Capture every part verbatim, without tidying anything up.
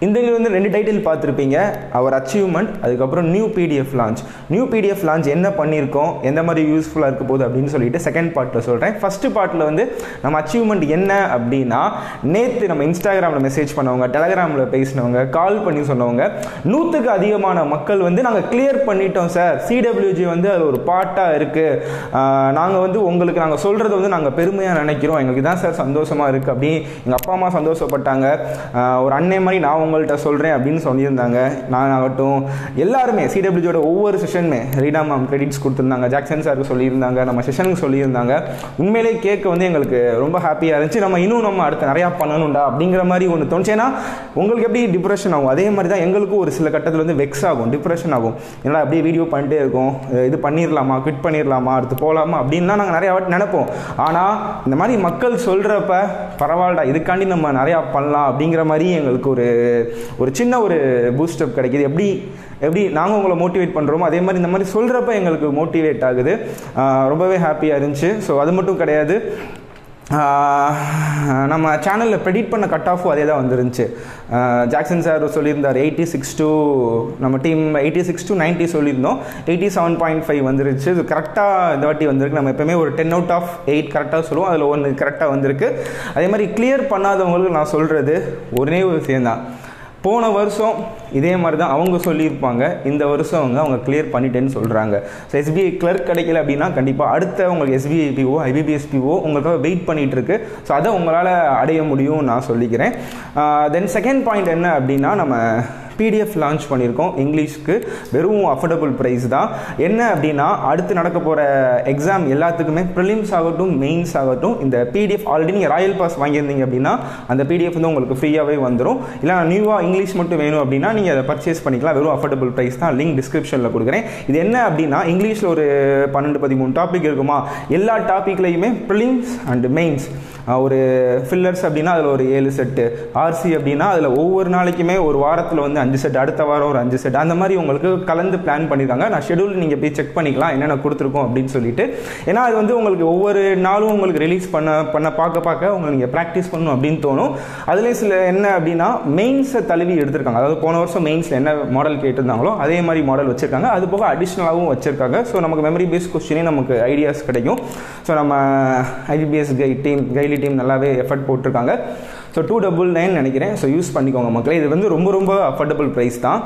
இந்த வந்து ரெண்டு டைட்டில் பார்த்துருப்பீங்க, அவர் அச்சீவ்மெண்ட், அதுக்கப்புறம் new PDF launch. New PDF launch என்ன பண்ணியிருக்கோம், எந்த மாதிரி யூஸ்ஃபுல்லாக இருக்க போகுது அப்படின்னு சொல்லிட்டு செகண்ட் பார்ட்டில் சொல்கிறேன். ஃபஸ்ட்டு பார்ட்டில் வந்து நம்ம அச்சீவ்மெண்ட் என்ன அப்படின்னா, நேற்று நம்ம இன்ஸ்டாகிராமில் மெசேஜ் பண்ணவங்க, டெலகிராமில் பேசினவங்க, கால் பண்ணி சொன்னவங்க, நூற்றுக்கு அதிகமான மக்கள் வந்து நாங்கள் கிளியர் பண்ணிட்டோம் சார், சிடபிள்யூஜி வந்து அது ஒரு பார்ட்டாக இருக்குது, நாங்கள் வந்து உங்களுக்கு நாங்கள் சொல்கிறத வந்து நாங்கள் பெருமையாக நினைக்கிறோம், எங்களுக்கு தான் சார் சந்தோஷமாக இருக்குது அப்படி எங்கள் அப்பா அம்மா சந்தோஷப்பட்டாங்க, ஒரு அண்ணே மாதிரி நான் உங்கள்கிட்ட சொல்கிறேன் அப்படின்னு சொல்லியிருந்தாங்க. நான் ஆகட்டும் எல்லாருமே சிடபிள்யூஜியோட ஒவ்வொரு செஷனுமே ரீடா மேம் கிரெடிட்ஸ் கொடுத்துருந்தாங்க, ஜாக்சன் சாருக்கு சொல்லியிருந்தாங்க, நம்ம செஷனுக்கு சொல்லியிருந்தாங்க. உண்மையிலே கேட்க வந்து எங்களுக்கு ரொம்ப ஹாப்பியாக இருந்துச்சு. நம்ம இன்னும் நம்ம அடுத்து நிறையா பண்ணணும்டா அப்படிங்கிற மாதிரி ஒன்று தோணுச்சு. ஏன்னா உங்களுக்கு எப்படி டிப்ரெஷன் ஆகும், அதே மாதிரி தான் எங்களுக்கும் ஒரு சில கட்டத்தில் வந்து வெக்ஸ் ஆகும், டிப்ரெஷன் ஆகும். ஏன்னா அப்படியே வீடியோ பண்ணிட்டே இருக்கோம், இது பண்ணிடலாமா, குவிட் பண்ணிடலாமா, அடுத்து போகலாமா அப்படின்லாம் நாங்கள் நிறையா வாட்டி நினைப்போம். ஆனால் இந்த மாதிரி மக்கள் சொல்கிறப்ப பரவாயில்லடா இதுக்காண்டி நம்ம நிறையா பண்ணலாம் அப்படிங்கிற மாதிரி எங்களுக்கு ஒரு ஒரு சின்ன ஒரு பூஸ்டப் கிடைக்கிது. எப்படி எப்படி நாங்கள் உங்களை மோட்டிவேட் பண்ணுறோமோ அதே மாதிரி இந்த மாதிரி சொல்கிறப்ப எங்களுக்கு மோட்டிவேட் ஆகுது. ரொம்பவே ஹாப்பியாக இருந்துச்சு. ஸோ அது மட்டும் கிடையாது, நம்ம சேனலில் ப்ரெடிக்ட் பண்ண கட் ஆஃபும் அதே தான் வந்துருந்துச்சு. ஜாக்சன் சார் சொல்லியிருந்தார் எயிட்டி சிக்ஸ் டு நம்ம team eighty six to ninety சொல்லியிருந்தோம், எயிட்டி செவன் பாயிண்ட் ஃபைவ் வந்துருச்சு. இது கரெக்டாக இந்த வாட்டி வந்திருக்கு. நம்ம எப்போயுமே ஒரு டென் அவுட் ஆஃப் எயிட் கரெக்டாக சொல்லுவோம், அதில் ஒன்று கரெக்டாக வந்திருக்கு. அதே மாதிரி கிளியர் பண்ணாதவங்களுக்கு நான் சொல்கிறது ஒரே ஒரு விஷயந்தான், போன வருஷம் இதே மாதிரி தான் அவங்க சொல்லியிருப்பாங்க, இந்த வருஷம் அவங்க அவங்க கிளியர் பண்ணிட்டேன்னு சொல்கிறாங்க. ஸோ எஸ்பிஐ கிளர்க் கிடைக்கல அப்படின்னா கண்டிப்பாக அடுத்த உங்களுக்கு எஸ்பிஐபிஓ ஐபிபிஎஸ்பிஓ உங்களுக்காக வெயிட் பண்ணிகிட்டு இருக்கு. ஸோ அதை உங்களால் அடைய முடியும் நான் சொல்லிக்கிறேன். தென் செகண்ட் பாயிண்ட் என்ன அப்படின்னா, நம்ம பிடிஎஃப் லான்ச் பண்ணியிருக்கோம் இங்கிலீஷ்க்கு, வெறும் அஃபோர்டபுள் ப்ரைஸ் தான். என்ன அப்படின்னா, அடுத்து நடக்க போகிற எக்ஸாம் எல்லாத்துக்குமே ப்ரிலிம்ஸ் ஆகட்டும் மெயின்ஸ் ஆகட்டும் இந்த பிடிஎஃப் ஆல்ரெடி நீங்கள் ராயல் பாஸ் வாங்கியிருந்தீங்க அப்படின்னா அந்த பிடிஎஃப் வந்து உங்களுக்கு ஃப்ரீயாகவே வந்துடும். இல்லை நியூவாக இங்கிலீஷ் மட்டும் வேணும் அப்படின்னா நீங்கள் அதை பர்ச்சேஸ் பண்ணிக்கலாம், வெறும் அஃபோர்டபுள் ப்ரைஸ் தான். லிங்க் டிஸ்கிரிப்ஷனில் கொடுக்குறேன். இது என்ன அப்படின்னா, இங்கிலீஷில் ஒரு பன்னெண்டு பதிமூணு டாபிக் இருக்குமா, எல்லா டாப்பிக்லையுமே ப்ரிலிம்ஸ் அண்ட் மெயின்ஸ், ஒரு ஃபில்லர்ஸ் அப்படின்னா அதில் ஒரு ஏழு செட்டு, ஆர்சி அப்படின்னா அதில் ஒவ்வொரு நாளைக்குமே ஒரு வாரத்தில் வந்து அஞ்சு செட், அடுத்த வாரம் ஒரு அஞ்சு செட், அந்த மாதிரி உங்களுக்கு கலந்து பிளான் பண்ணியிருக்காங்க. நான் ஷெடியூல் நீங்கள் போய் செக் பண்ணிக்கலாம் என்னென்ன கொடுத்துருக்கோம் அப்படின்னு சொல்லிட்டு. ஏன்னா அது வந்து உங்களுக்கு ஒவ்வொரு நாளும் உங்களுக்கு ரிலீஸ் பண்ண பண்ண பார்க்க பார்க்க உங்களுக்கு நீங்கள் ப்ராக்டிஸ் பண்ணணும் அப்படின்னு தோணும். அதுலேயும் சில என்ன அப்படின்னா மெயின்ஸை தழுவி எடுத்திருக்காங்க. அதாவது போன வருஷம் மெயின்ஸில் என்ன மாடல் கேட்டிருந்தாங்களோ அதே மாதிரி மாடல் வச்சுருக்காங்க. அது போக அடிஷ்னலாகவும் வச்சுருக்காங்க. ஸோ நமக்கு மெமரி பேஸ்ட் கொஸ்டினே நமக்கு ஐடியாஸ் கிடைக்கும். ஸோ நம்ம ஐபிபிஎஸ் கை டீம் கைலி டீம் நல்லாவே எஃபர்ட் போட்டிருக்காங்க. ஸோ டூ டபுள் நைன் நினைக்கிறேன். ஸோ யூஸ் பண்ணிக்கோங்க மக்களே. இது வந்து ரொம்ப ரொம்ப அஃபோர்டபுள் ப்ரைஸ் தான்.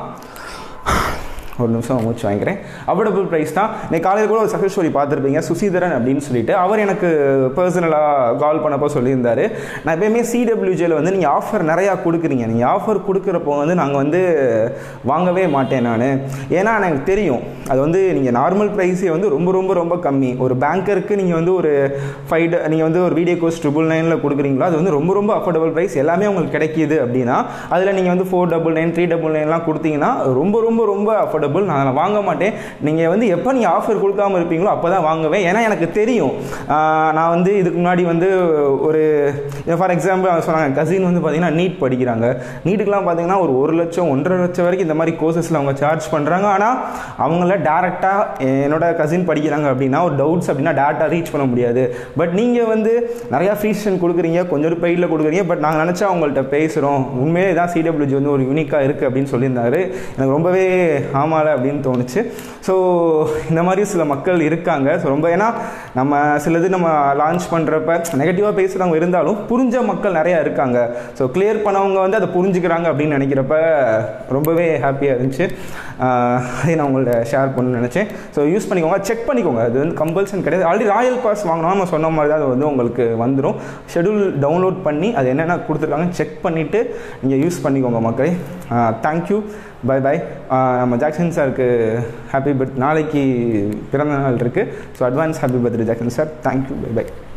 ஒரு நிமிஷம் மூச்சு வாங்கிக்கிறேன். அஃபோர்டபுள் ப்ரைஸ் தான். இன்னைக்கு காலையில் கூட ஒரு சக்ஸஸ் ஸ்டோரி பார்த்துருப்பீங்க, சுசீதரன் அப்படின்னு சொல்லிட்டு. அவர் எனக்கு பர்சனலாக கால் பண்ணப்போ சொல்லியிருந்தார், நான் எப்பயுமே சிடபிள்யூஜியில் வந்து நீங்கள் ஆஃபர் நிறையா கொடுக்குறீங்க, நீங்கள் ஆஃபர் கொடுக்குறப்போ வந்து நாங்கள் வந்து வாங்கவே மாட்டேன் நான், ஏன்னா எனக்கு தெரியும் அது வந்து நீங்கள் நார்மல் ப்ரைஸே வந்து ரொம்ப ரொம்ப ரொம்ப கம்மி. ஒரு பேங்கருக்கு நீங்கள் வந்து ஒரு ஃபைவ் நீங்கள் வந்து ஒரு வீடியோ கோர்ஸ் ட்ரிபிள் நைனில் கொடுக்குறீங்களோ அது வந்து ரொம்ப ரொம்ப அஃபோர்டபுள் ப்ரைஸ், எல்லாமே உங்களுக்கு கிடைக்கிது அப்படின்னா அதில் நீங்கள் வந்து four double nine three double நைன்லாம் கொடுத்தீங்கன்னா ரொம்ப ரொம்ப ரொம்ப அஃபோர்டபுள். நான் வாங்க மாட்டேன். நீங்கள் வந்து எப்போ நீங்கள் ஆஃபர் கொடுக்காம இருப்பீங்களோ அப்போ தான் வாங்குவேன். ஏன்னா எனக்கு தெரியும். நான் வந்து இதுக்கு முன்னாடி வந்து ஒரு ஃபார் எக்ஸாம்பிள் அவங்க சொன்னாங்க, கசின் வந்து பார்த்தீங்கன்னா நீட் படிக்கிறாங்க. நீட்டுக்கெலாம் பார்த்தீங்கன்னா ஒரு ஒரு லட்சம் ஒன்றரை லட்சம் வரைக்கும் இந்த மாதிரி கோர்சஸில் அவங்க சார்ஜ் பண்ணுறாங்க. ஆனால் அவங்கள டேரெக்டாக என்னோட கசின் படிக்கிறாங்க அப்படின்னா ஒரு டவுட்ஸ் அப்படின்னா டேரெக்டாக ரீச் பண்ண முடியாது. பட் நீங்கள் வந்து நிறையா ஃப்ரீ செஷன் கொடுக்குறீங்க, கொஞ்சம் பெய்டில் கொடுக்குறீங்க. பட் நாங்கள் நினச்சா அவங்கள்ட்ட பேசுகிறோம், உண்மையிலே தான் சிடபிள்யூஜி வந்து ஒரு யூனிக்காக இருக்குது அப்படின்னு சொல்லியிருந்தாரு. எனக்கு ரொம்பவே ஆமாம் அப்படின்னு தோணுச்சு. ஸோ இந்த மாதிரி சில மக்கள் இருக்காங்க. ஸோ ரொம்ப ஏன்னா நம்ம சிலது நம்ம லான்ச் பண்ணுறப்ப நெகட்டிவாக பேசுகிறவங்க இருந்தாலும் புரிஞ்ச மக்கள் நிறையா இருக்காங்க. ஸோ கிளியர் பண்ணவங்க வந்து அதை புரிஞ்சுக்கிறாங்க அப்படின்னு நினைக்கிறப்ப ரொம்பவே ஹாப்பியாக இருந்துச்சு. அதை நான் உங்கள்ட்ட ஷேர் பண்ணணும்னு நினச்சேன். ஸோ யூஸ் பண்ணிக்கோங்க, செக் பண்ணிக்கோங்க. அது வந்து கம்பல்சன் கிடையாது. ஆல்ரெடி ராயல் பாஸ் வாங்கினா நம்ம சொன்ன மாதிரி தான் அது வந்து உங்களுக்கு வந்துடும். ஷெடியூல் டவுன்லோட் பண்ணி அது என்னென்ன கொடுத்துருக்காங்க செக் பண்ணிவிட்டு நீங்கள் யூஸ் பண்ணிக்கோங்க மக்களே. Thank you, bye bye. நம்ம ஜாக்சன் சாருக்கு ஹாப்பி பர்த் நாளைக்கு பிறந்த நாள் இருக்குது. So advance happy birthday Jackson sir. Thank you, bye by.